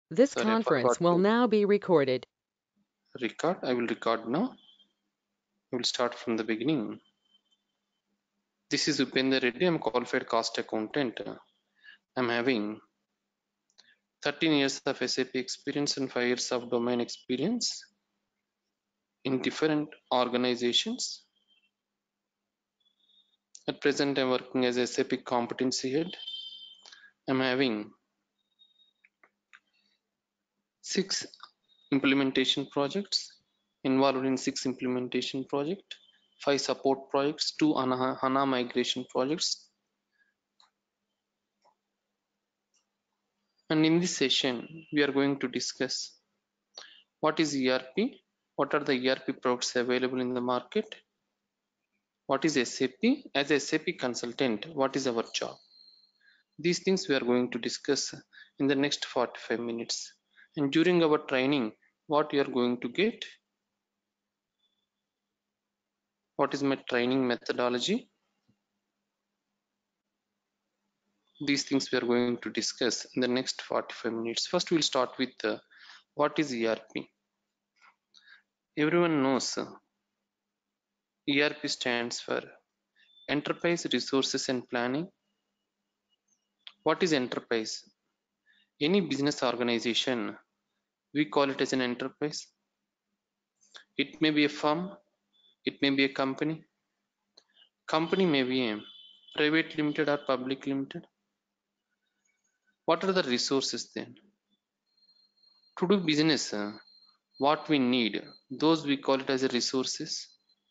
This Sorry, I conference forgot will to now be recorded. record. I will record now. I will start from the beginning. This is Upendra Reddy. I'm a qualified cost accountant. I'm having 13 years of SAP experience and 5 years of domain experience in different organizations. At present, I'm working as a SAP competency head. I'm having 6 implementation projects, involved in 6 implementation projects, 5 support projects, 2 HANA migration projects. And in this session, we are going to discuss what is ERP, what are the ERP products available in the market, what is SAP, as a SAP consultant, what is our job. These things we are going to discuss in the next 45 minutes. And during our training, what you are going to get, what is my training methodology, these things we are going to discuss in the next 45 minutes. First, we'll start with what is ERP. Everyone knows ERP stands for Enterprise Resources and Planning. What is enterprise? Any business organization, we call it as an enterprise. It may be a firm, it may be a company. Company may be a private limited or public limited. What are the resources then? To do business, what we need, those we call it as a resources.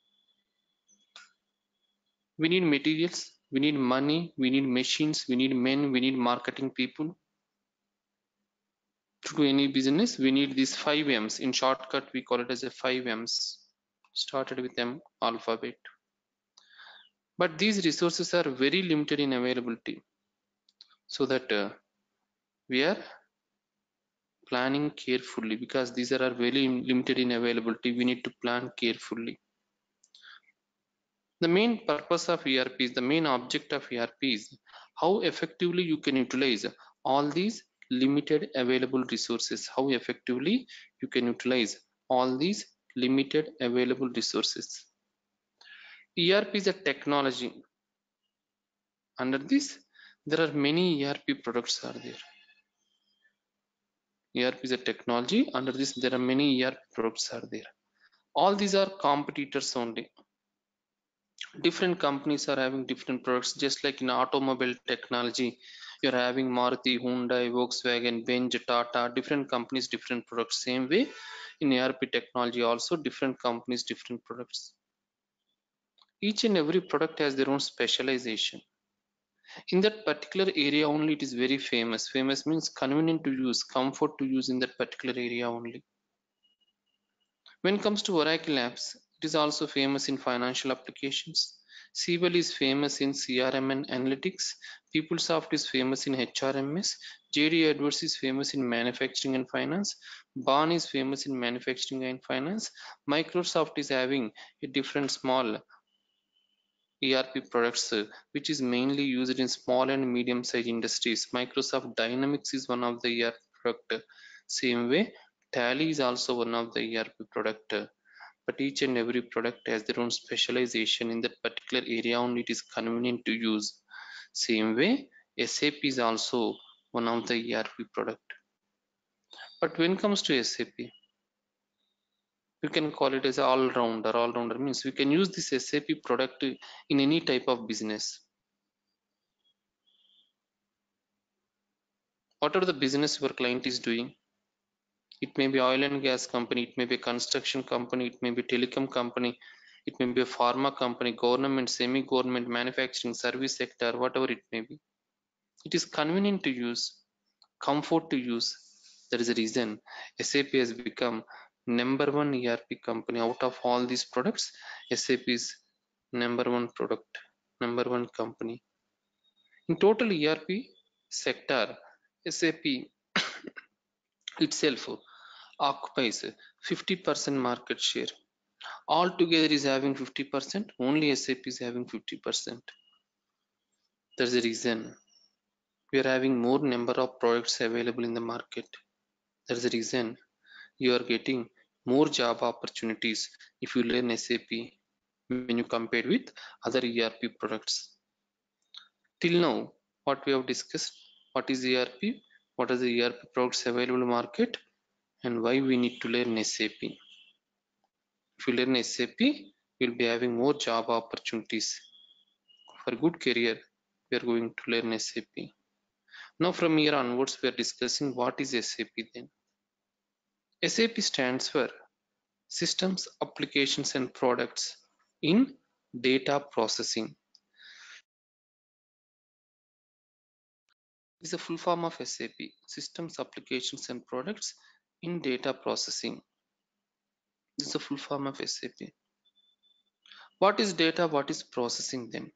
We need materials, we need money, we need machines, we need men, we need marketing people. To do any business, we need these 5 M's. In shortcut, we call it as a 5 M's. Started with M alphabet. But these resources are very limited in availability, so that we are planning carefully, because these are very limited in availability. We need to plan carefully. The main purpose of ERP is, the main object of ERP is how effectively you can utilize all these limited available resources. How effectively you can utilize all these limited available resources. ERP is a technology. Under this, there are many ERP products are there. ERP is a technology. Under this, there are many ERP products are there. All these are competitors only. Different companies are having different products, just like in automobile technology, you're having Maruti, Hyundai, Volkswagen, Benz, Tata, different companies, different products. Same way in ERP technology also, different companies, different products. Each and every product has their own specialization. In that particular area only, it is very famous. Famous means convenient to use, comfort to use in that particular area only. When it comes to Oracle apps, it is also famous in financial applications. Siebel is famous in CRM and analytics. PeopleSoft is famous in HRMS. JD Edwards is famous in manufacturing and finance. Baan is famous in manufacturing and finance. Microsoft is having a different small ERP products which is mainly used in small and medium sized industries. Microsoft Dynamics is one of the ERP product. Same way, Tally is also one of the ERP product. But each and every product has their own specialization. In that particular area only, it is convenient to use. Same way, SAP is also one of the ERP product. But when it comes to SAP, you can call it as all-rounder. All-rounder means we can use this SAP product in any type of business. Whatever the business your client is doing, it may be oil and gas company, it may be a construction company, it may be a telecom company, it may be a pharma company, government, semi-government, manufacturing, service sector, whatever it may be. It is convenient to use, comfort to use. That is the reason SAP has become number one ERP company. Out of all these products, SAP is number one product, number one company. In total ERP sector, SAP itself occupies 50% market share. Altogether is having 50%, only SAP is having 50%. That's the reason we are having more number of products available in the market. That's the reason you are getting more job opportunities if you learn SAP when you compare with other ERP products. Till now, what we have discussed, what is ERP, what are the ERP products available in the market, and why we need to learn SAP. If you learn SAP, you'll be having more job opportunities. For good career, we are going to learn SAP. Now from here onwards, we are discussing what is SAP then. SAP stands for Systems, Applications and Products in Data Processing. Is the full form of SAP, Systems, Applications and Products in Data Processing. This is the full form of SAP. What is data? What is processing then?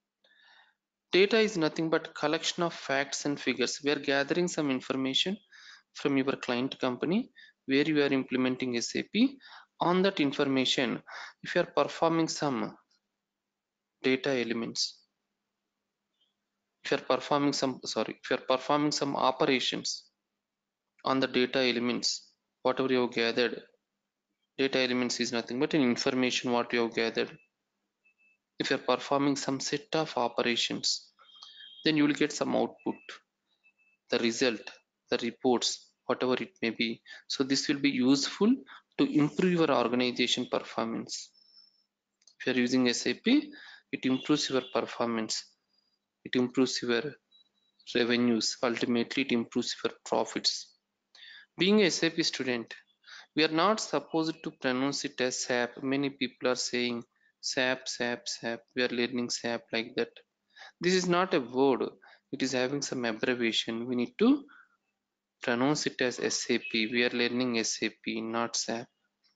Data is nothing but collection of facts and figures. We are gathering some information from your client company where you are implementing SAP. On that information, if you are performing some data elements, if you are performing some operations on the data elements, whatever you have gathered, data elements is nothing but an information what you have gathered. If you are performing some set of operations, then you will get some output, the result, the reports, whatever it may be. So this will be useful to improve your organization performance. If you are using SAP, it improves your performance, it improves your revenues, ultimately it improves your profits. Being a SAP student, we are not supposed to pronounce it as SAP. Many people are saying SAP, SAP, SAP. We are learning SAP like that. This is not a word. It is having some abbreviation. We need to pronounce it as SAP. We are learning SAP, not SAP.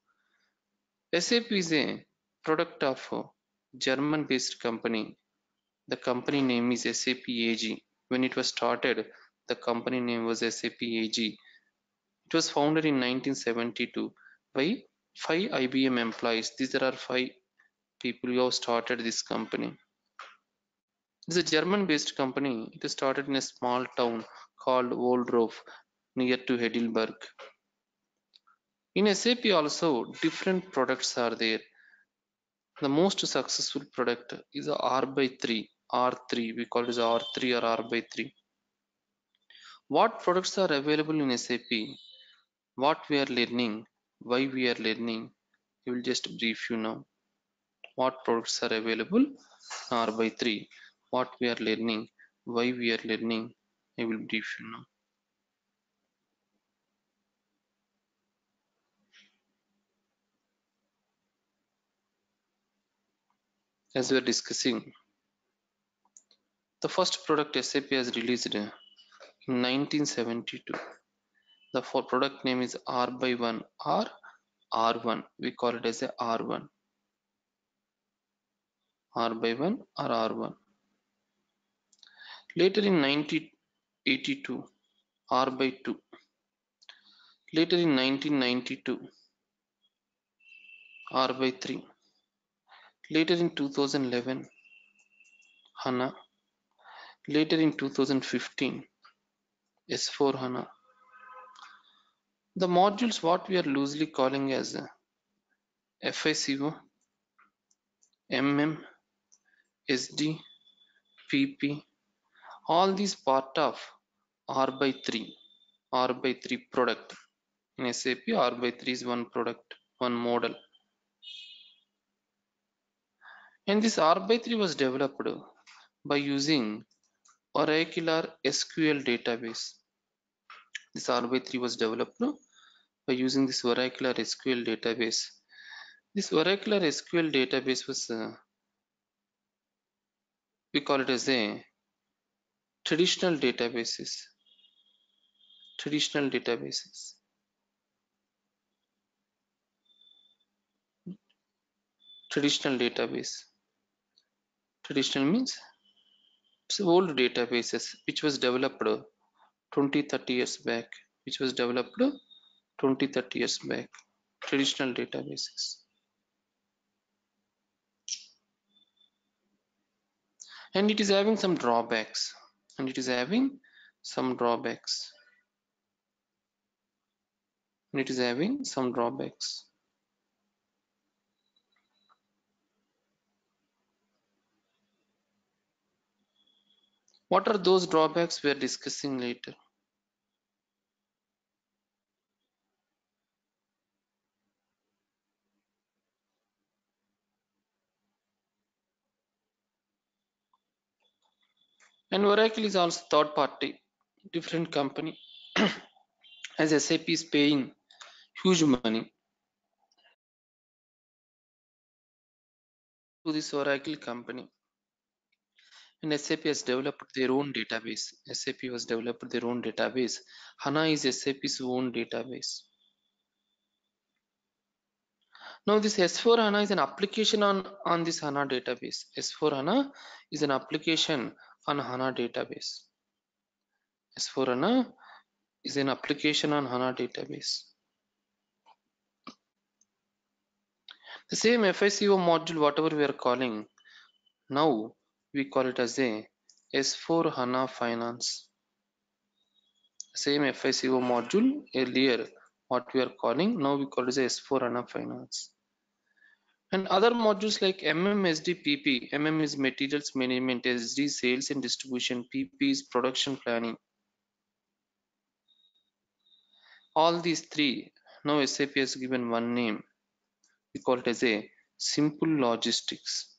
SAP is a product of a German-based company. The company name is SAP AG. When it was started, the company name was SAP AG. It was founded in 1972 by 5 IBM employees. These are 5 people who have started this company. It is a German-based company. It was started in a small town called Wohldorf near to Heidelberg. In SAP also, different products are there. The most successful product is a R by 3, R3. We call it as R3 or R by 3. What products are available in SAP? What we are learning? Why we are learning? I will just brief you now. What products are available? R by 3. What we are learning? Why we are learning? I will brief you now. As we are discussing, the first product SAP has released in 1972. The product name is R by 1 or R1. We call it as a R1. R by 1 or R1. Later in 1982, R by 2. Later in 1992, R by 3. Later in 2011, HANA. Later in 2015, S4 HANA. The modules what we are loosely calling as FICO, MM, SD, PP, all these part of R by 3, R by 3 product. In SAP, R by 3 is one product, one model. And this R by 3 was developed by using Oracular SQL database. This R by 3 was developed by using this Oracular SQL database. This Oracular SQL database was, we call it as a traditional databases. Traditional databases. Traditional database. Traditional means it's old databases which was developed 20-30 years back. Which was developed 20-30 years back. Traditional databases. And it is having some drawbacks. and it is having some drawbacks. What are those drawbacks we are discussing later? And Oracle is also third party, different company, as SAP is paying huge money to this Oracle company. And SAP has developed their own database. SAP has developed their own database. HANA is SAP's own database. Now this S4 HANA is an application on this HANA database. S4 HANA is an application on HANA database. S4 HANA is an application on HANA database. The same FICO module, whatever we are calling, now we call it as a S4 HANA Finance. Same FICO module earlier, what we are calling, now we call it as S4 HANA Finance. And other modules like MMSD PP, MM is materials management, SD sales and distribution, PP is production planning. All these three, now SAP has given one name. We call it as a simple logistics.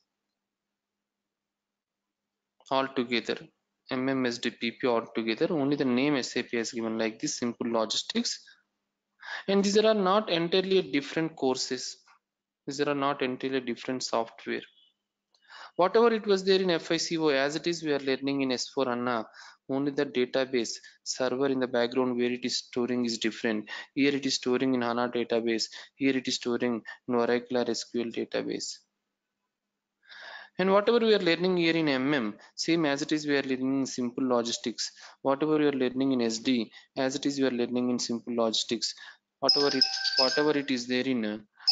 All together, MMSD PP all together, only the name SAP has given like this, simple logistics. And these are not entirely different courses. These are not entirely different software. Whatever it was there in FICO, as it is, we are learning in S4 HANA. Only the database server in the background where it is storing is different. Here it is storing in HANA database. Here it is storing in Oracle or SQL database. And whatever we are learning here in MM, same as it is we are learning in simple logistics. Whatever we are learning in SD, as it is we are learning in simple logistics. Whatever it is there in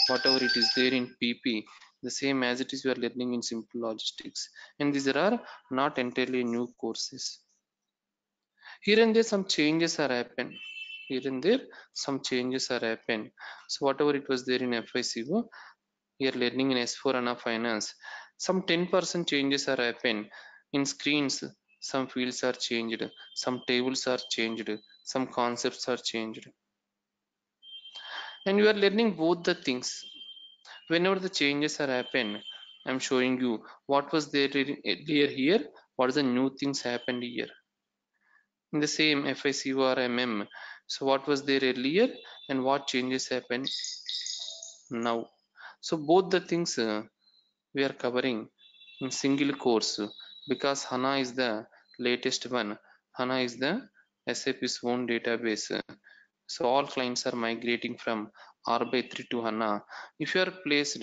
PP, the same as it is we are learning in simple logistics. And these are not entirely new courses. Here and there some changes are happen. Here and there some changes are happen. So whatever it was there in FICO, here learning in S4 HANA Finance, some 10% changes are happen. In screens, some fields are changed, some tables are changed, some concepts are changed. And you are learning both the things. Whenever the changes are happen, I'm showing you what was there earlier here, what is the new things happened here. In the same FICO or MM, so what was there earlier and what changes happen now. So both the things we are covering in single course because HANA is the latest one. HANA is the SAP's own database. So all clients are migrating from R/3 to HANA. If you are placed,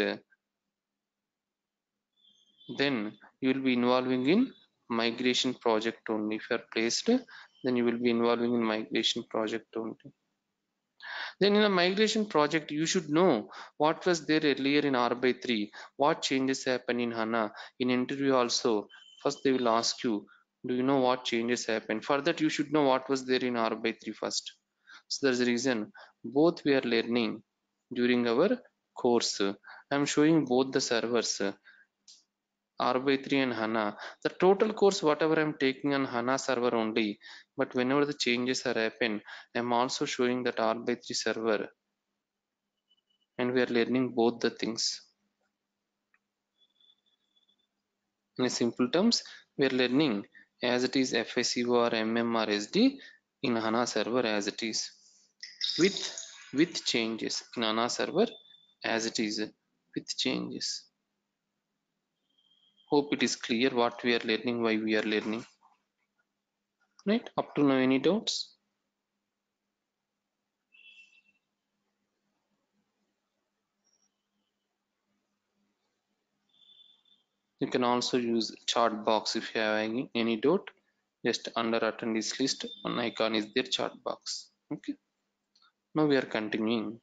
then you will be involving in migration project only. If you are placed, then you will be involving in migration project only. Then in a migration project, you should know what was there earlier in R/3, what changes happen in HANA. In interview also, first they will ask you, do you know what changes happen? For that, you should know what was there in R/3 first. So there's a reason. Both we are learning during our course. I'm showing both the servers. R/3 and HANA. The total course, whatever I'm taking on HANA server only, but whenever the changes are happen, I'm also showing that R/3 server, and we are learning both the things. In simple terms, we are learning as it is FICO or MM or SD in HANA server as it is, with changes in HANA server as it is with changes. Hope it is clear what we are learning, why we are learning. Right? Up to now, any doubts? You can also use chat box if you have any doubt. Just under attendees list, one icon is there, chat box. Okay. Now we are continuing.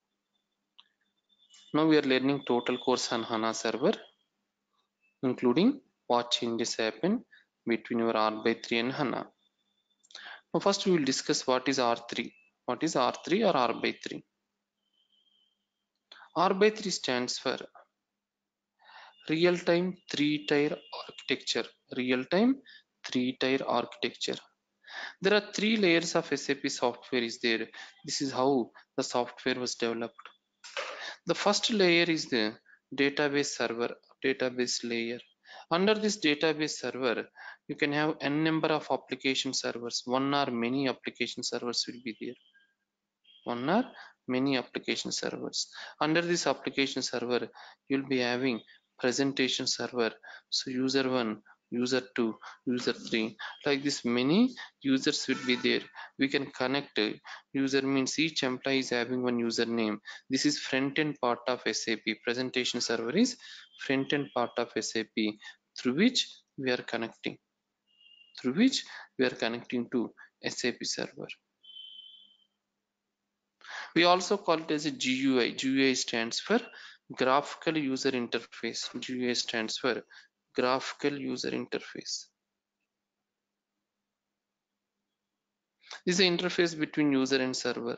Now we are learning total course on HANA server, including what changes happen between your R/3 and HANA. Now first we will discuss what is R3. What is R3 or R by 3? R by 3 stands for real-time three-tier architecture. Real-time three-tier architecture. There are three layers of SAP software is there. This is how the software was developed. The first layer is the database server, database layer. Under this database server, you can have n number of application servers. One or many application servers will be there. One or many application servers. Under this application server, you'll be having presentation server. So user 1, user 2, user 3, like this many users will be there. We can connect. User means each employee is having one username. This is front end part of SAP. Presentation server is front end part of SAP through which we are connecting. Through which we are connecting to SAP server. We also call it as a GUI. GUI stands for graphical user interface. GUI stands for graphical user interface. This is the interface between user and server.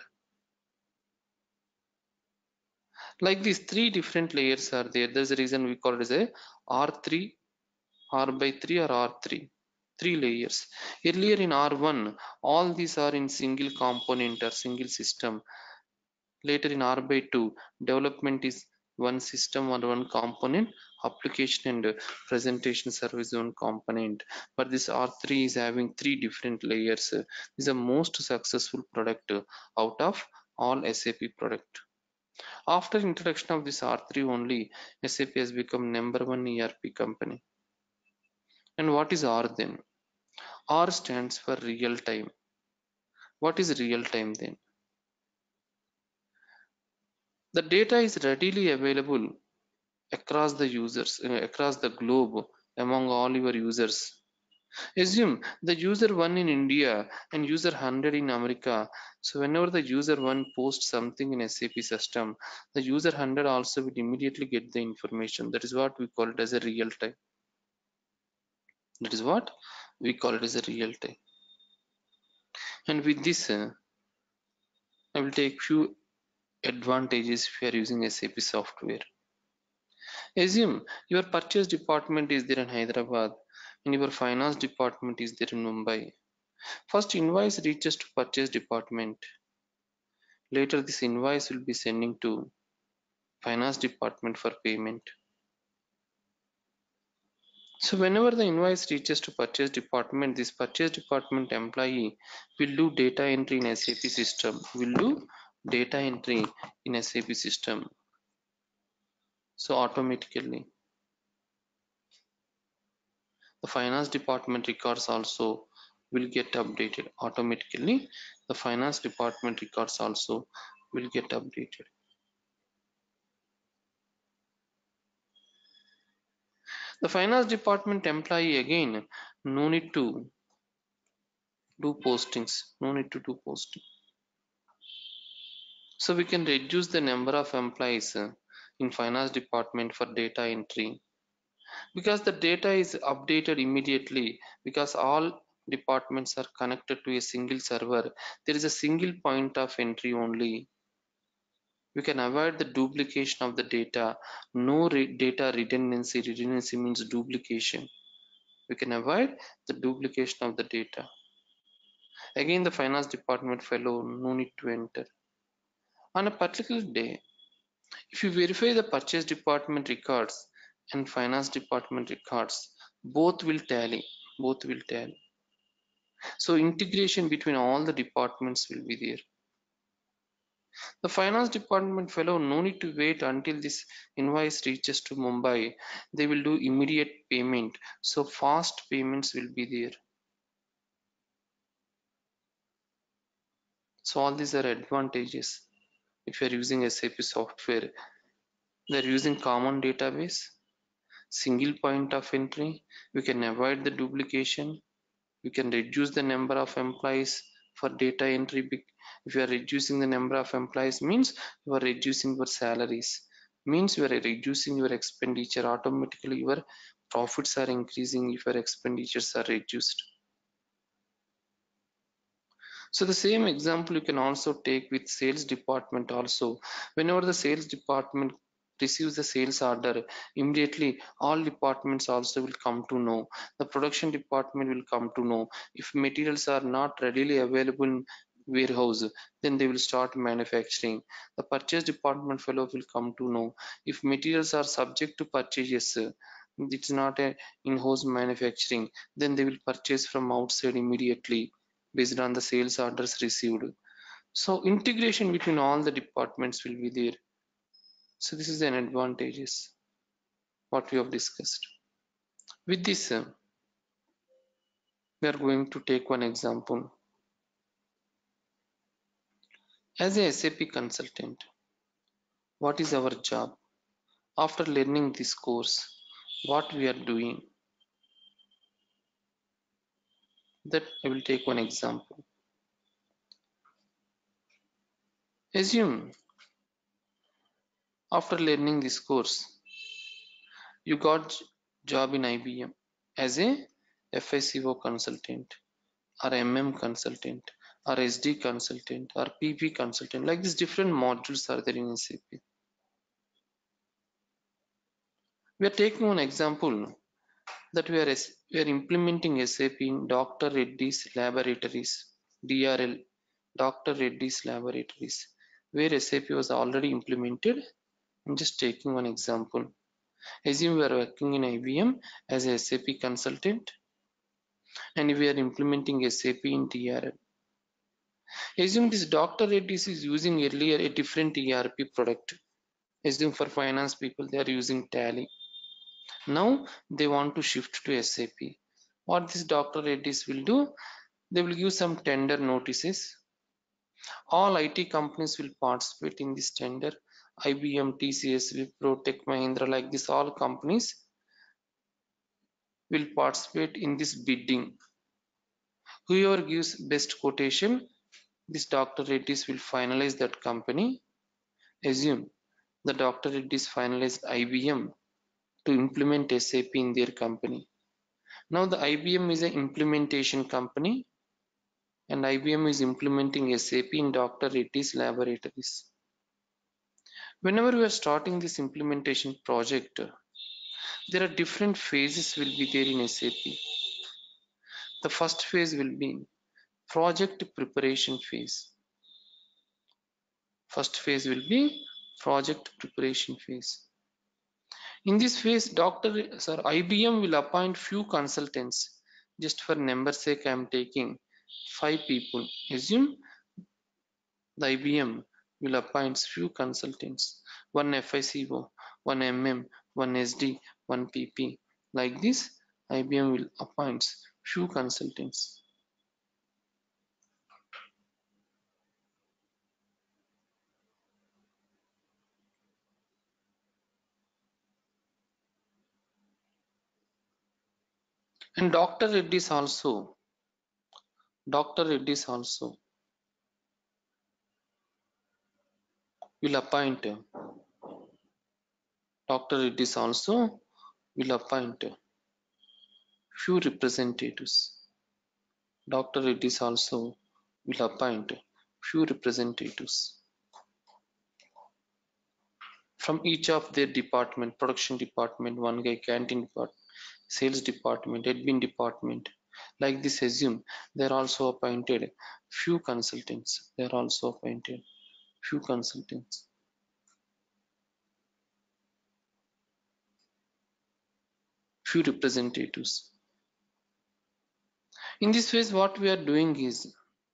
Like these three different layers are there. There's a reason we call it as a R3, R by 3 or R3. Three layers. Earlier in R1, all these are in single component or single system. Later in R by 2, development is one system or one component, application and presentation service one component. But this R3 is having three different layers. This is the most successful product out of all SAP product. After introduction of this R3 only, SAP has become number one ERP company. And what is R then? R stands for real time. What is real time then? The data is readily available across the users, across the globe among all your users. Assume the user 1 in India and user 100 in America. So whenever the user 1 posts something in SAP system, the user 100 also will immediately get the information. That is what we call it as a real time. That is what we call it as a real time. And with this, I will take few advantages if you are using SAP software. Assume your purchase department is there in Hyderabad and your finance department is there in Mumbai. First invoice reaches to purchase department. Later this invoice will be sending to finance department for payment. So whenever the invoice reaches to purchase department, this purchase department employee will do data entry in SAP system. Will do data entry in SAP system. So automatically the finance department records also will get updated automatically. The finance department records also will get updated. The finance department employee again no need to do postings, no need to do posting. So we can reduce the number of employees in finance department for data entry because the data is updated immediately because all departments are connected to a single server. There is a single point of entry only. We can avoid the duplication of the data. No data redundancy. Redundancy means duplication. We can avoid the duplication of the data. Again, the finance department fellow no need to enter. On a particular day, if you verify the purchase department records and finance department records, both will tally. Both will tally. So integration between all the departments will be there. The finance department fellow no need to wait until this invoice reaches to Mumbai. They will do immediate payment. So fast payments will be there. So all these are advantages if you are using SAP software. They are using common database, single point of entry. We can avoid the duplication. We can reduce the number of employees for data entry. If you are reducing the number of employees means you are reducing your salaries, means you are reducing your expenditure. Automatically your profits are increasing if your expenditures are reduced. So the same example you can also take with sales department also. Whenever the sales department receives the sales order, immediately all departments also will come to know. The production department will come to know. If materials are not readily available in warehouse, then they will start manufacturing. The purchase department fellow will come to know. If materials are subject to purchases, it's not a in-house manufacturing, then they will purchase from outside immediately based on the sales orders received. So integration between all the departments will be there. So this is an advantages what we have discussed. With this, we are going to take one example. As a SAP consultant, what is our job? After learning this course, what we are doing? That I will take one example. Assume after learning this course, you got job in IBM as a FICO consultant or consultant or SD consultant or PP consultant. Like these different modules are there in SAP. We are taking one example that we are implementing SAP in Dr. Reddy's Laboratories, DRL, Dr. Reddy's Laboratories, where SAP was already implemented. I'm just taking one example. Assume we are working in IBM as a SAP consultant and we are implementing SAP in DRL. Assume this Dr. Reddy's is using earlier a different ERP product. Assume for finance people they are using Tally. Now they want to shift to SAP. What this Dr. Reddy's will do? They will give some tender notices. All IT companies will participate in this tender. IBM, TCS, Wipro, Tech Mahindra, like this, all companies will participate in this bidding. Whoever gives best quotation, this Dr. Reddy's will finalize that company. Assume the Dr. Reddy's finalized IBM to implement SAP in their company. Now the IBM is an implementation company and IBM is implementing SAP in Dr. Reddy's laboratories. Whenever we are starting this implementation project, there are different phases will be there in SAP. The first phase will be project preparation phase. First phase will be project preparation phase. In this phase, IBM will appoint few consultants. Just for number sake, I am taking 5 people. Assume the IBM will appoint few consultants. One FICO, one one SD, one PP. Like this, IBM will appoint few consultants. And Dr. Reddy's also will appoint Dr. Reddy's also will appoint few representatives. Dr. Reddy's also will appoint few representatives from each of their department, production department, one guy canteen department, sales department, admin department. Like this, assume they're also appointed few consultants. They're also appointed few consultants, few representatives. In this phase, what we are doing is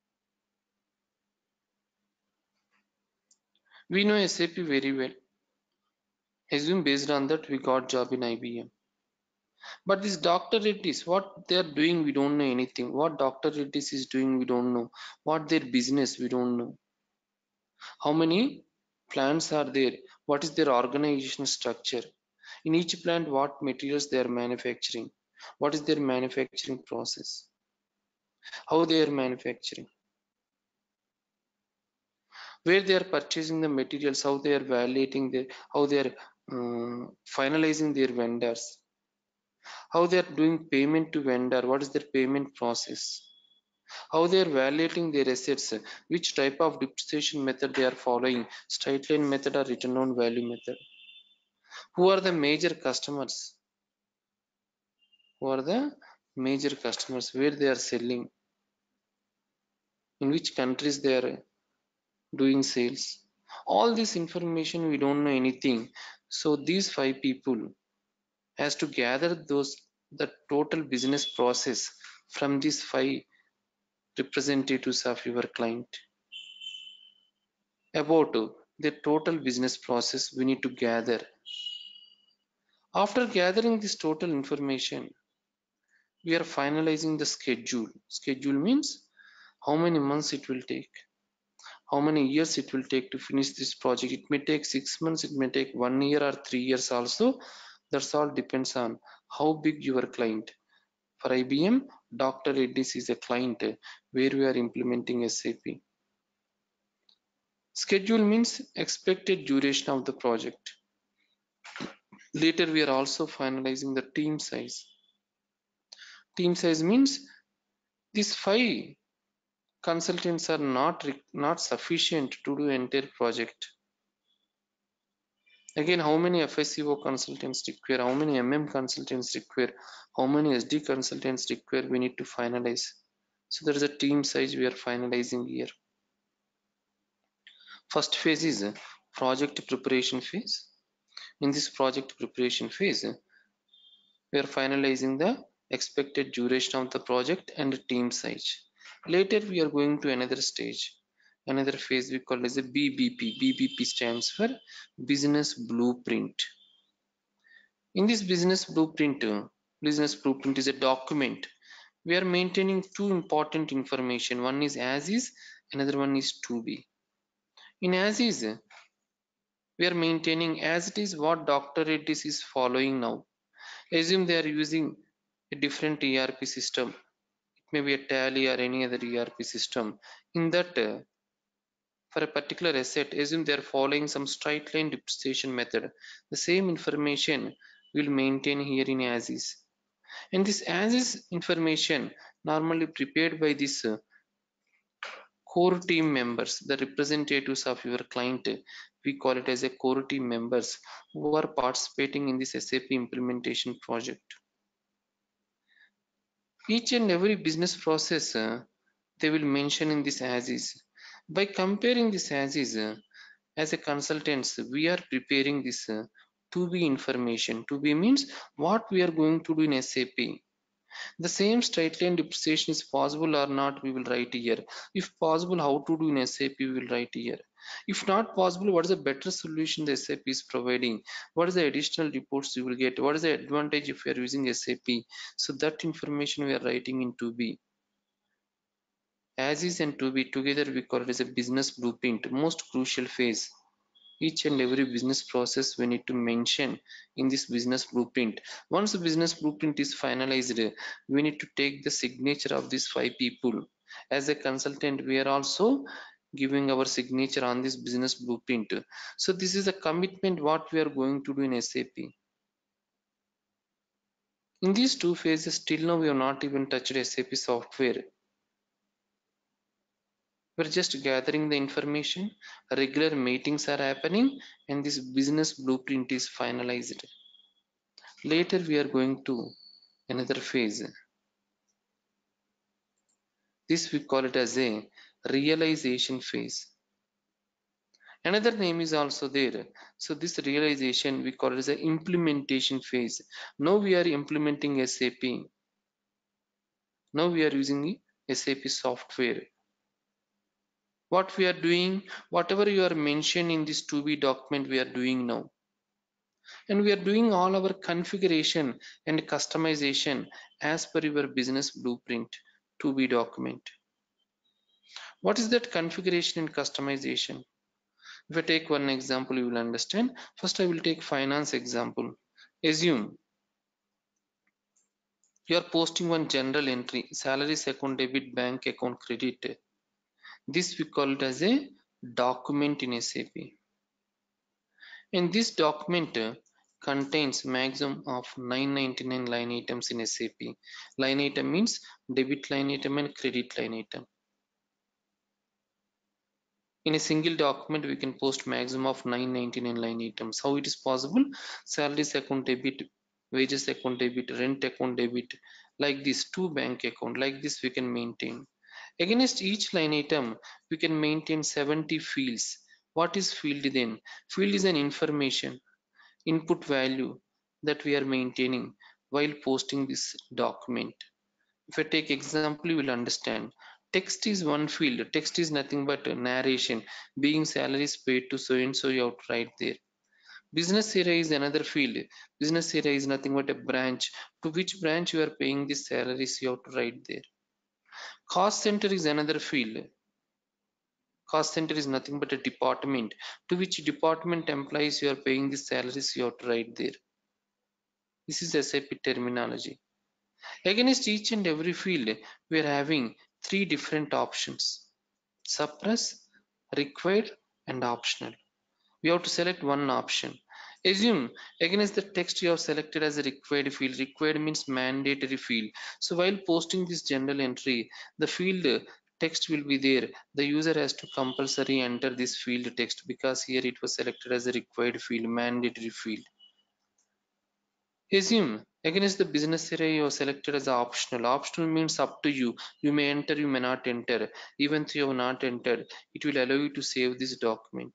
we know SAP very well. Assume based on that we got job in IBM. But this Dr. Reddy's, what they are doing, we don't know anything. What Dr. Reddy's is doing, we don't know. What their business, we don't know. How many plants are there? What is their organization structure? In each plant, what materials they are manufacturing? What is their manufacturing process? How they are manufacturing? Where they are purchasing the materials? How they are validating their? How they are finalizing their vendors? How they are doing payment to vendor? What is their payment process? how they are evaluating their assets, which type of depreciation method they are following, straight line method or return on value method, who are the major customers, who are the major customers, where they are selling, in which countries they are doing sales. All this information we don't know anything. So these five people has to gather those the total business process from these five representatives of your client about the total business process we need to gather. After gathering this total information, we are finalizing the schedule. Schedule means how many months it will take, how many years it will take to finish this project. It may take 6 months, it may take 1 year or 3 years also. That's all depends on how big your client. For IBM, Dr. Reddy's is a client where we are implementing SAP. Schedule means expected duration of the project. Later, we are also finalizing the team size. Team size means these five consultants are not sufficient to do entire project. Again, how many FSCO consultants require, how many consultants require, how many SD consultants require, we need to finalize. So there is a team size we are finalizing here. First phase is project preparation phase. In this project preparation phase, we are finalizing the expected duration of the project and team size. Later, we are going to another stage, another phase we call as a BBP. BBP stands for Business Blueprint. In this business blueprint is a document. We are maintaining two important information. One is as is, another one is to be. In as is, we are maintaining as it is what Dr. Reddy's is following now. Assume they are using a different ERP system. It may be a Tally or any other ERP system. In that, for a particular asset, assume they are following some straight line depreciation method. The same information will maintain here in as is. And this as is information normally prepared by this core team members, the representatives of your client. We call it as a core team members who are participating in this SAP implementation project. Each and every business process they will mention in this as is. By comparing this as is, as a consultants, we are preparing this to be information. To be means what we are going to do in SAP. The same straight line depreciation is possible or not, we will write here. If possible, how to do in SAP, we will write here. If not possible, what is the better solution the SAP is providing? What is the additional reports you will get? What is the advantage if you are using SAP? So that information we are writing in 2B. As is and to be together, we call it as a business blueprint, most crucial phase. Each and every business process we need to mention in this business blueprint. Once the business blueprint is finalized, we need to take the signature of these five people. As a consultant, we are also giving our signature on this business blueprint. So this is a commitment what we are going to do in SAP. In these two phases, till now we have not even touched SAP software. We're just gathering the information, regular meetings are happening, and this business blueprint is finalized. Later we are going to another phase. This we call it as a realization phase. Another name is also there. So this realization we call it as an implementation phase. Now we are implementing SAP. Now we are using SAP software. What we are doing, whatever you are mentioned in this 2B document, we are doing now. And we are doing all our configuration and customization as per your business blueprint 2B document. What is that configuration and customization? If I take one example, you will understand. First, I will take finance example. Assume you are posting one general entry, salaries account debit, bank account credit. This we call it as a document in SAP. In this document, contains maximum of 999 line items in SAP. Line item means debit line item and credit line item. In a single document, we can post maximum of 999 line items. How it is possible? Salaries account debit, wages account debit, rent account debit, like this, two bank account, like this we can maintain. Against each line item, we can maintain 70 fields. What is field then? Field is an information, input value that we are maintaining while posting this document. If I take example, you will understand. Text is one field. Text is nothing but a narration. Being salaries paid to so and so, you have to write there. Business area is another field. Business area is nothing but a branch. To which branch you are paying the salaries, you have to write there. Cost center is another field. Cost center is nothing but a department. To which department employees you are paying the salaries, you have to write there. This is SAP terminology. Against each and every field, we are having three different options: suppress, required, and optional. We have to select one option. Assume against the text you have selected as a required field. Required means mandatory field. So while posting this general entry, the field text will be there. The user has to compulsory enter this field text because here it was selected as a required field, mandatory field. Assume against the business area you are selected as optional. Optional means up to you. You may enter, you may not enter. Even if you have not entered, it will allow you to save this document.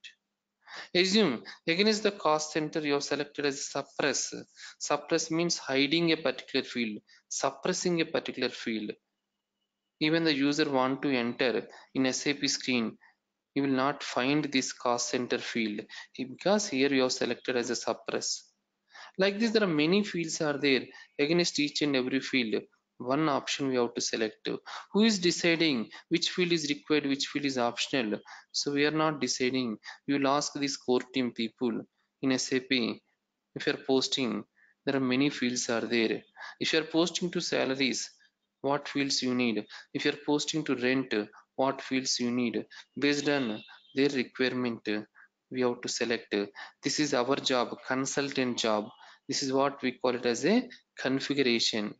Assume against the cost center you have selected as suppress. Suppress means hiding a particular field, suppressing a particular field. Even the user want to enter in SAP screen, you will not find this cost center field because here you have selected as a suppress. Like this, there are many fields are there. Against each and every field, one option we have to select. Who is deciding which field is required, which field is optional? So we are not deciding. We will ask these core team people in SAP. If you are posting, there are many fields are there. If you are posting to salaries, what fields you need? If you are posting to rent, what fields you need? Based on their requirement, we have to select. This is our job, consultant job. This is what we call it as a configuration.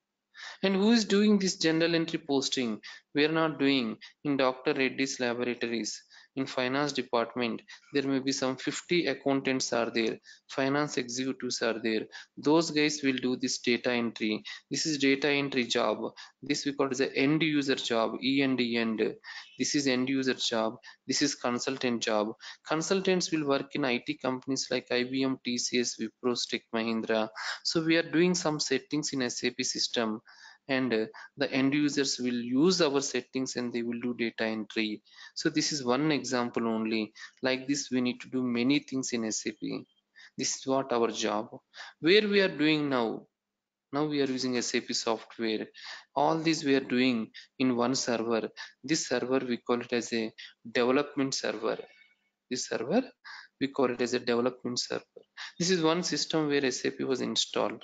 And who is doing this general entry posting? We are not doing in Dr. Reddy's laboratories. In finance department, there may be some 50 accountants are there, finance executives are there. Those guys will do this data entry. This is data entry job. This we call as a end user job, E and E end. This is end user job. This is consultant job. Consultants will work in IT companies like IBM, TCS, Wipro, Tech Mahindra. So we are doing some settings in SAP system, and the end users will use our settings and they will do data entry. So this is one example only. Like this we need to do many things in SAP. This is what our job. Where we are doing now, we are using SAP software. All this we are doing in one server. This server we call it as a development server. This server we call it as a development server. This is one system where SAP was installed.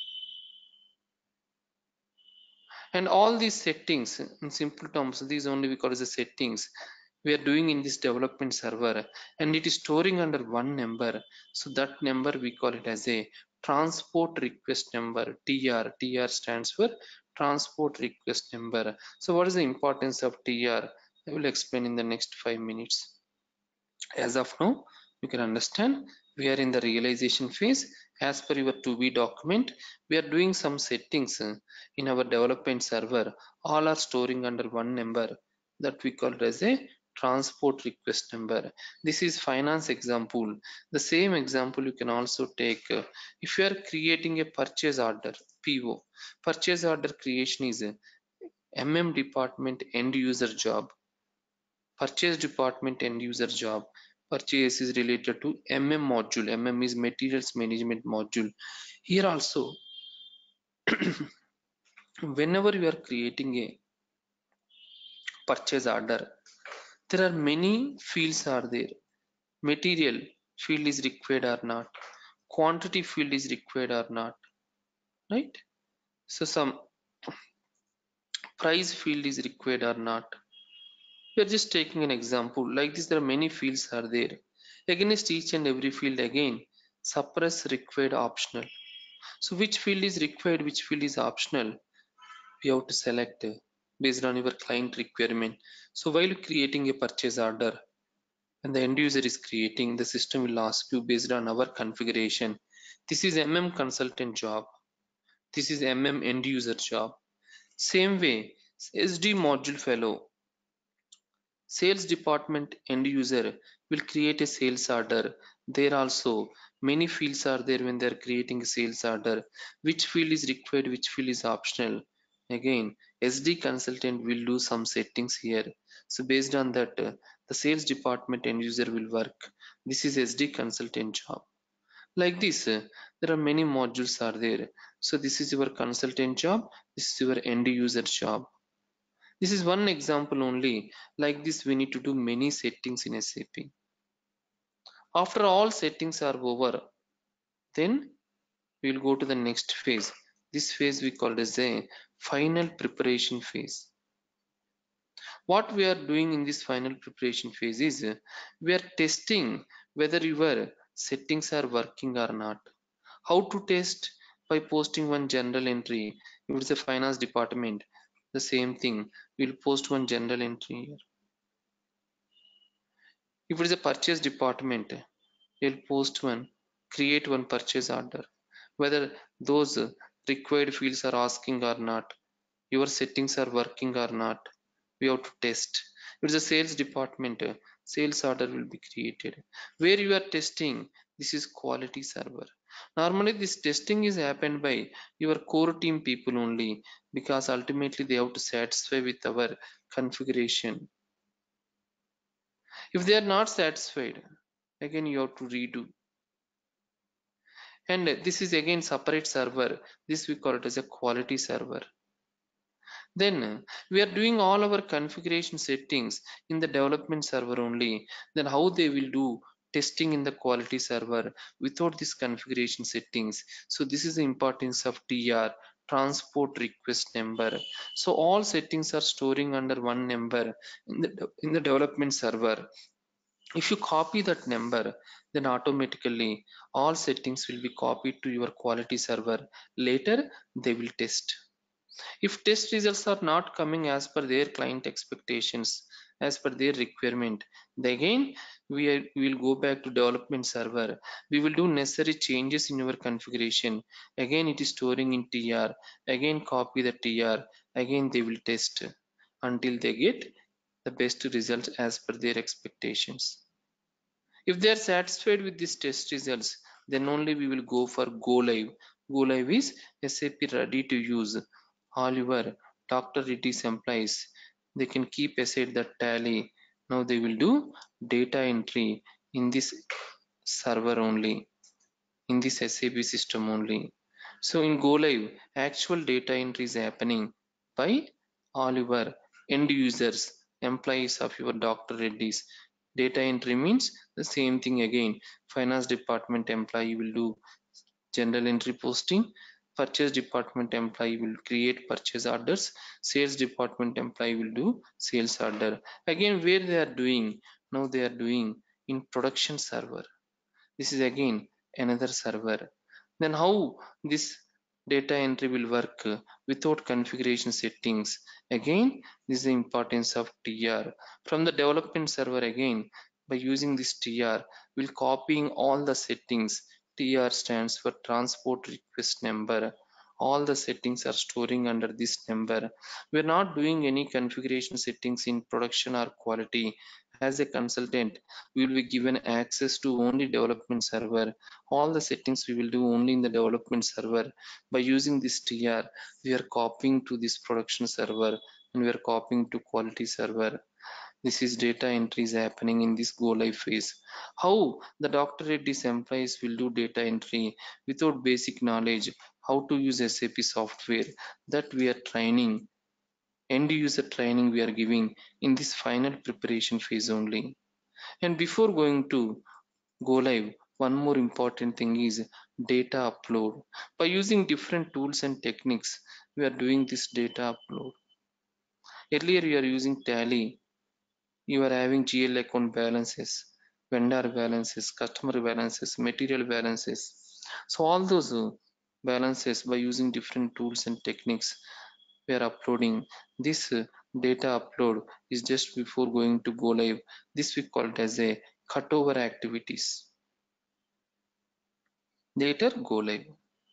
And all these settings, in simple terms, these only we call as the settings, we are doing in this development server, and it is storing under one number. So that number we call it as a transport request number, TR. TR stands for transport request number. So what is the importance of TR? I will explain in the next 5 minutes. As of now, you can understand we are in the realization phase. As per your to be document, we are doing some settings in our development server. All are storing under one number that we call as a transport request number. This is finance example. The same example you can also take if you are creating a purchase order, PO. Purchase order creation is a department end user job. Purchase department end user job. Purchase is related to module. Is materials management module. Here also, whenever you are creating a purchase order, there are many fields are there. Material field is required or not, quantity field is required or not, right? So some price field is required or not. We are just taking an example. Like this, there are many fields are there. Against each and every field again, Suppress required optional. So which field is required, which field is optional? We have to select based on your client requirement. So while creating a purchase order, when the end user is creating, the system will ask you based on our configuration. This is consultant job. This is end user job. Same way, SD module fellow, sales department end user will create a sales order. There also many fields are there when they are creating a sales order. Which field is required, which field is optional? Again, SD consultant will do some settings here. So based on that, the sales department end user will work. This is SD consultant job. Like this, there are many modules are there. So this is your consultant job. This is your end user job. This is one example only. Like this, we need to do many settings in SAP. After all settings are over, then we will go to the next phase. This phase we call as a final preparation phase. What we are doing in this final preparation phase is we are testing whether your settings are working or not. How to test? By posting one general entry. If it's a finance department, the same thing. We'll post one general entry here. If it is a purchase department, you'll post one, create one purchase order. Whether those required fields are asking or not, your settings are working or not, we have to test. If it's a sales department, sales order will be created. Where you are testing, this is quality server. Normally, this testing is happened by your core team people only because ultimately they have to satisfy with our configuration. If they are not satisfied, again you have to redo. And this is again separate server. This we call it as a quality server. Then we are doing all our configuration settings in the development server only. Then how they will do testing in the quality server without this configuration settings? So this is the importance of TR, transport request number. So all settings are storing under one number in the development server. If you copy that number, then automatically all settings will be copied to your quality server. Later, they will test. If test results are not coming as per their client expectations, as per their requirement, then again we will go back to development server. We will do necessary changes in your configuration. Again, it is storing in TR. Again, copy the TR. Again, they will test until they get the best results as per their expectations. If they are satisfied with these test results, then only we will go for go live. Go live is SAP ready to use. All your Dr. Reddy's employees, they can keep aside the tally. Now they will do data entry in this server only, in this SAP system only. So in go live, actual data entry is happening by all your end users, employees of your Dr. Reddy's. Data entry means the same thing again. Finance department employee will do general entry posting. Purchase department employee will create purchase orders. Sales department employee will do sales order. Again, where they are doing? Now they are doing in production server. This is again another server. Then how this data entry will work without configuration settings? Again, this is the importance of TR. From the development server again, by using this TR, we'll copying all the settings. TR stands for transport request number. All the settings are storing under this number. We're not doing any configuration settings in production or quality. As a consultant, we will be given access to only development server. All the settings we will do only in the development server. By using this TR, we are copying to this production server and we are copying to quality server. This is data entry is happening in this go live phase. How the Dr. Reddy's employees will do data entry without basic knowledge how to use SAP software, that we are training, end user training we are giving in this final preparation phase only. And before going to go live, one more important thing is data upload. By using different tools and techniques, we are doing this data upload. Earlier you are using tally, you are having GL account balances. vendor balances, customer balances, material balances. So all those balances by using different tools and techniques we are uploading. This data upload is just before going to go live. This we call it as a cutover activities. Later go live.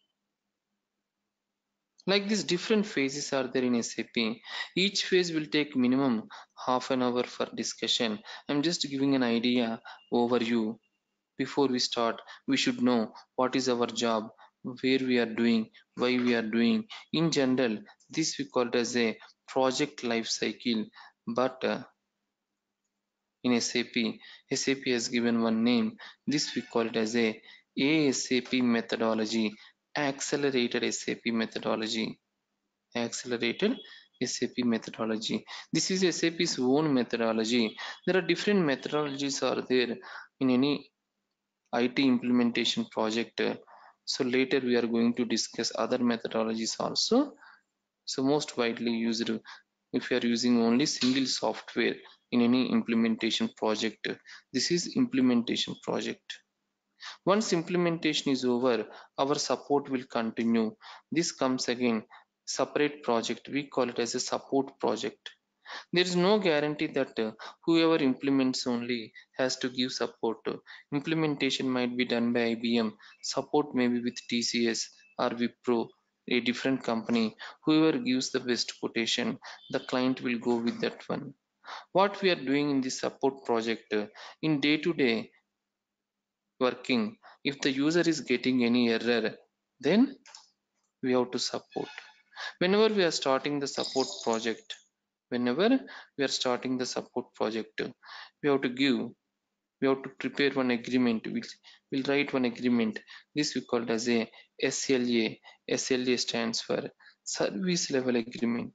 Like these different phases are there in SAP. Each phase will take minimum half an hour for discussion. I'm just giving an idea overview. Before we start, we should know what is our job, where we are doing, why we are doing. In general, this we call it as a project life cycle. But in SAP has given one name. This we call it as a ASAP methodology, accelerated SAP methodology. Accelerated SAP methodology. This is SAP's own methodology. There are different methodologies are there in any IT implementation project. So later we are going to discuss other methodologies also. So most widely used if you are using only single software in any implementation project. This is implementation project. Once implementation is over, our support will continue. This comes again separate project. We call it as a support project. There is no guarantee that whoever implements only has to give support. Implementation might be done by IBM, support may be with TCS or Wipro, a different company. Whoever gives the best quotation, the client will go with that one. What we are doing in this support project, in day to day working, if the user is getting any error, then we have to support. Whenever we are starting the support project, whenever we are starting the support project, we have to give, we have to prepare one agreement. We'll write one agreement. This we call it as a SLA. SLA stands for service level agreement.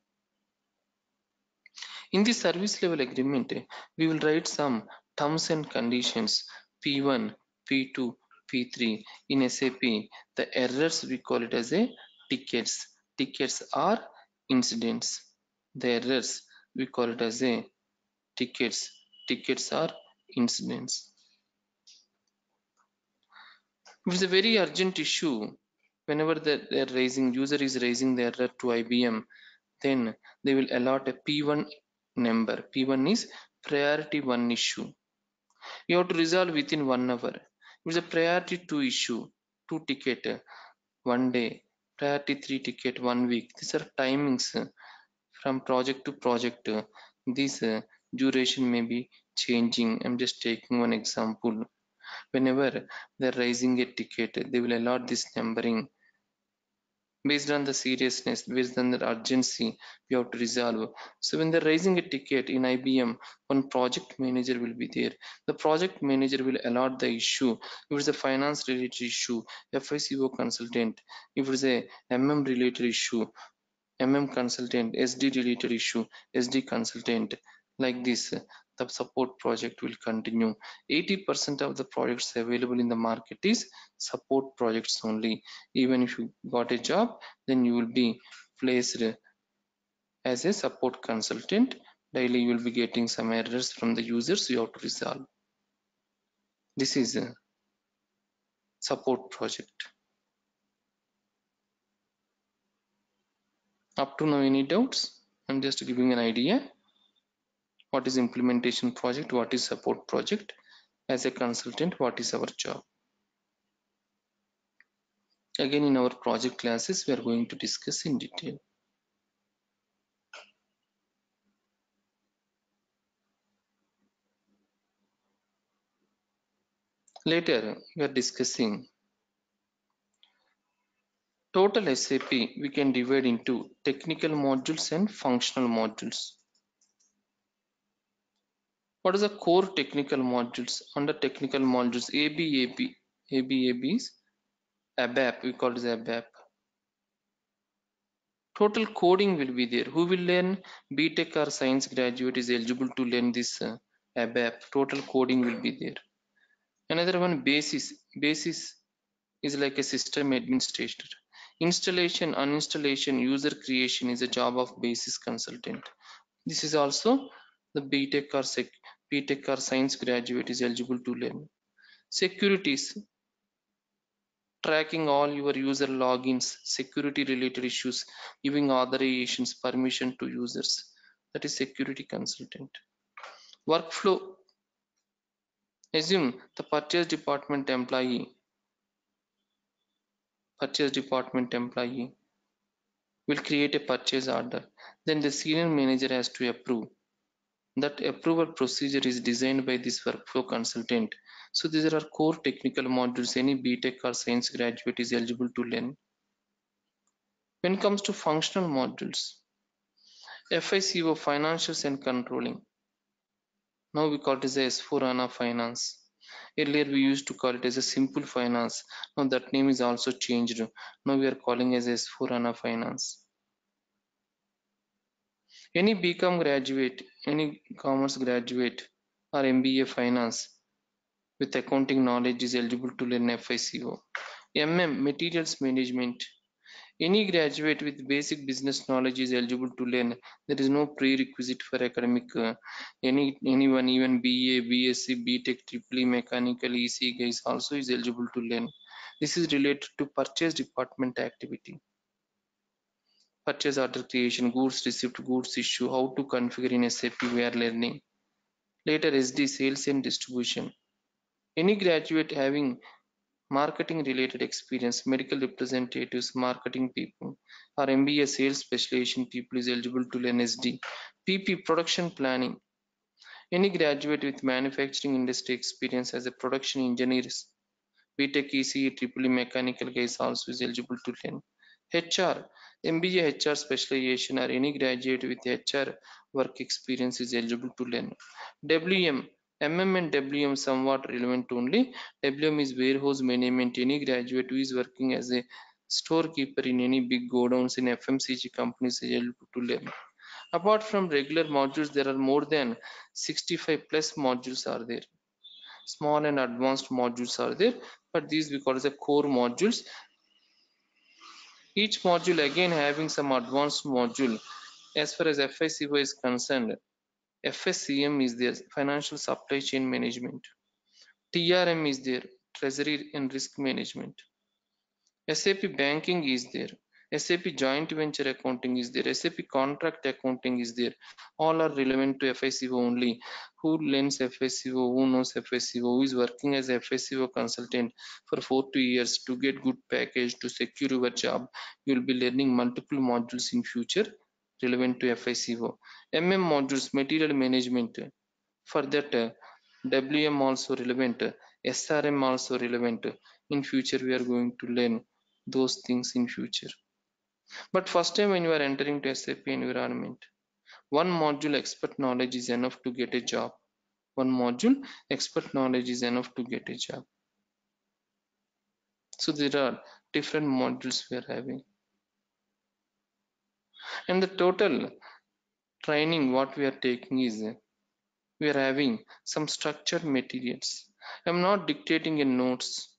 In the service level agreement, we will write some terms and conditions P1, P2, P3. In SAP, the errors we call it as a tickets. Tickets are incidents. The errors we call it as a tickets. Tickets are incidents. If it's a very urgent issue, whenever they're raising, user is raising the error to IBM, then they will allot a P1 number. P1 is priority 1 issue. You have to resolve within 1 hour. If it's a priority 2 issue, 2 ticket, 1 day, priority 3 ticket, 1 week. These are timings from project to project. This duration may be changing. I'm just taking one example. Whenever they're raising a ticket, they will allot this numbering based on the seriousness, based on the urgency we have to resolve. So when they're raising a ticket in IBM, one project manager will be there. The project manager will allot the issue. If it's a finance related issue, FICO consultant. If it's a related issue, consultant, SD related issue, SD consultant. Like this, the support project will continue. 80% of the projects available in the market is support projects only. Even if you got a job, then you will be placed as a support consultant. Daily you will be getting some errors from the users you have to resolve. This is a support project. Up to now, any doubts? I'm just giving an idea. What is implementation project? What is support project? As a consultant, what is our job? Again, in our project classes, we are going to discuss in detail. Later, we are discussing total SAP. We can divide into technical modules and functional modules. What is the core technical modules? Under technical modules, ABAP is ABAP. We call it ABAP. Total coding will be there. Who will learn BTech or science graduate is eligible to learn this ABAP. Total coding will be there. Another one, basis. Basis is like a system administrator. Installation, uninstallation, user creation is a job of basis consultant. This is also the BTech or BTech or science graduate is eligible to learn. Securities, tracking all your user logins, security related issues, giving authorizations, permission to users. That is security consultant. Workflow, assume the purchase department employee will create a purchase order. Then the senior manager has to approve. That approval procedure is designed by this workflow consultant. So these are core technical modules any BTech or science graduate is eligible to learn. When it comes to functional modules, FICO, financials and controlling. Now we call it as S4HANA Finance. Earlier we used to call it as a simple finance. Now that name is also changed. Now we are calling as S4HANA Finance. Any BCom graduate, any commerce graduate or MBA finance with accounting knowledge is eligible to learn FICO. Materials management. Any graduate with basic business knowledge is eligible to learn. There is no prerequisite for academic. Anyone, even BA, BSc, BTech, triple mechanical, EC guys also is eligible to learn. This is related to purchase department activity. Purchase order creation, goods receipt, goods issue, how to configure in SAP we are learning. Later SD, sales and distribution. Any graduate having marketing related experience, medical representatives, marketing people, or MBA sales specialization people is eligible to learn SD. PP, production planning. Any graduate with manufacturing industry experience as a production engineer, BTech, ECE, triple mechanical guys also is eligible to learn. HR, MBA HR specialization or any graduate with HR work experience is eligible to learn. WM, and WM somewhat relevant only. WM is warehouse management. Any graduate who is working as a storekeeper in any big godowns in FMCG companies is eligible to learn. Apart from regular modules, there are more than 65 plus modules are there. Small and advanced modules are there, but these we call as the core modules. Each module again having some advanced module. As far as FICO is concerned, FSCM is there, financial supply chain management. TRM is there, treasury and risk management. SAP banking is there. SAP joint venture accounting is there. SAP contract accounting is there. All are relevant to FICO only. Who learns FICO, who knows FICO, who is working as a FICO consultant for 4 to years to get good package to secure your job. You will be learning multiple modules in future relevant to FICO. modules, material management. For that, WM also relevant. SRM also relevant. In future, we are going to learn those things in future. But first time when you are entering to SAP environment, one module expert knowledge is enough to get a job. One module expert knowledge is enough to get a job. So there are different modules we are having. And the total training what we are taking is we are having some structured materials. I'm not dictating in notes.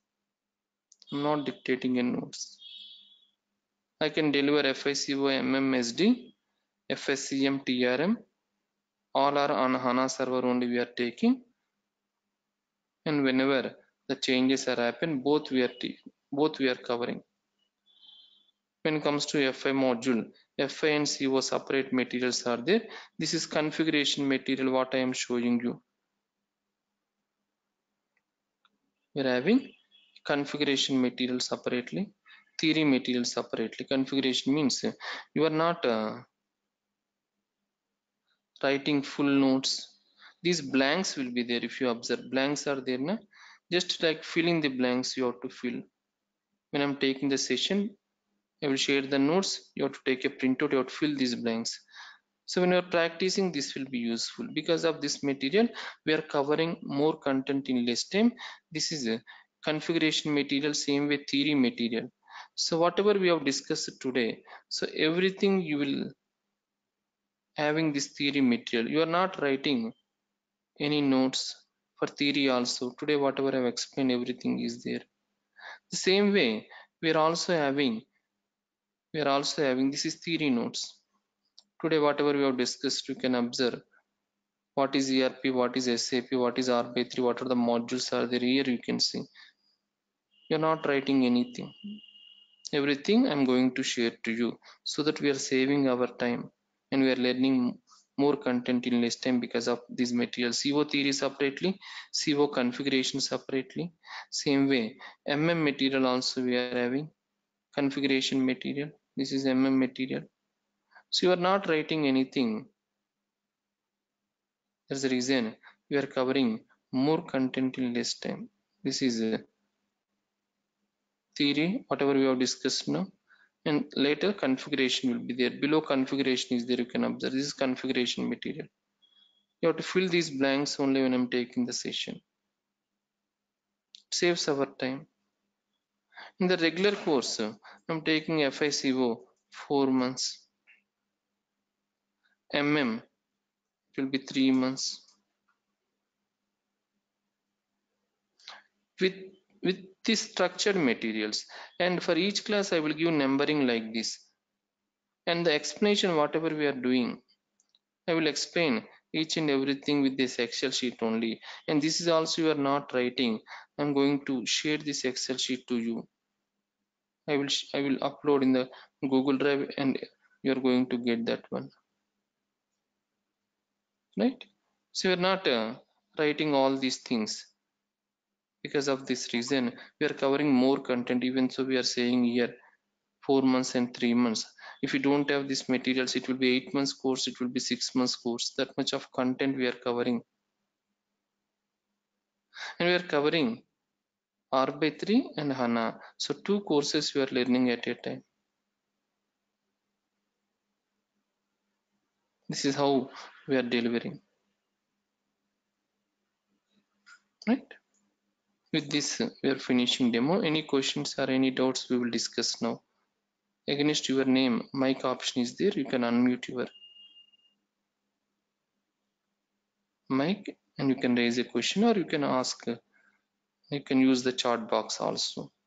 I can deliver FICO, MMSD, FSCM, TRM. All are on HANA server only we are taking. And whenever the changes are happen, both we are covering. When it comes to FI module, FI and CO separate materials are there. This is configuration material what I am showing you. We are having configuration material separately, theory material separately. Configuration means you are not writing full notes. These blanks will be there. If you observe, blanks are there na? Just like filling the blanks you have to fill. When I'm taking the session, I will share the notes. You have to take a printout. You have to fill these blanks. So when you are practicing, this will be useful. Because of this material, we are covering more content in less time. This is a configuration material, same way theory material. So whatever we have discussed today, so everything you will having this theory material. You are not writing any notes for theory also. Today whatever I have explained, everything is there. The same way we are also having this is theory notes. Today whatever we have discussed, you can observe what is ERP, what is SAP, what is RB3, what are the modules are there. Here you can see you're not writing anything. Everything I'm going to share to you, so that we are saving our time and we are learning more content in less time because of these materials. CO theory separately, CO configuration separately. Same way, MM material also we are having, configuration material. This is MM material. So you are not writing anything. That's the reason we are covering more content in less time. This is a theory, whatever we have discussed now. And later configuration will be there. Below configuration is there, you can observe. This is configuration material. You have to fill these blanks only when I'm taking the session. It saves our time. In the regular course, I'm taking FICO 4 months. MM, it will be 3 months. With with these structured materials, and for each class I will give numbering like this, and the explanation whatever we are doing, I will explain each and everything with this Excel sheet only. And this is also you are not writing. I'm going to share this Excel sheet to you. I will upload in the Google Drive, and you are going to get that one, right? So you are not writing all these things. Because of this reason, we are covering more content. Even so, we are saying here 4 months and 3 months. If you don't have these materials, it will be 8 months course, it will be 6 months course. That much of content we are covering, and we are covering R by 3 and HANA. So two courses we are learning at a time. This is how we are delivering, right? With this, we are finishing demo. Any questions or any doubts we will discuss now. Against your name, mic option is there. You can unmute your mic and you can raise a question, or you can ask. You can use the chat box also.